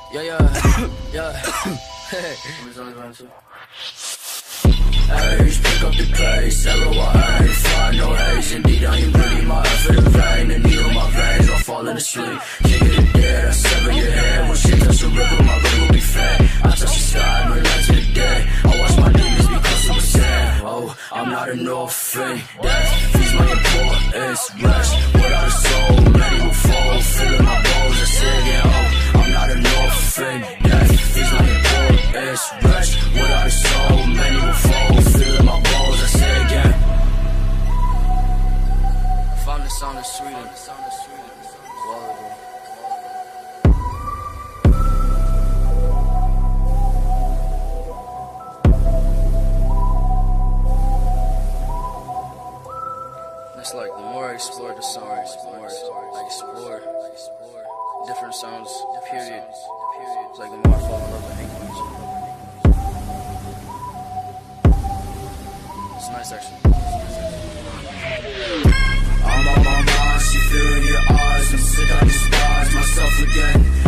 Yeah. Age, pick up the pace, L-O-I-A, fly, no haze. Indeed, I am breathing my effort in vain. The needle in my veins, I'm falling asleep. King of the dead, I sever your head. When shit touch the river, my grave will be fed. I touch the sky, burn out to the day. I watch my demons become super sad. Oh, I'm not an orphan. Death feeds my importance. Rest without a soul, many will fall. Feeling my bones, I say again, oh, I'm not an orphan. Death feeds my importance. Rest without a soul, many will fall. Feeling my bones, I say again. I found the sound of Sweden. It's like the more I explore the songs, the more I explore different sounds, period. It's like the more I fall in love with hate music. It's nice actually. I'm on my mind, see fear in your eyes. I'm sick, I despise myself again.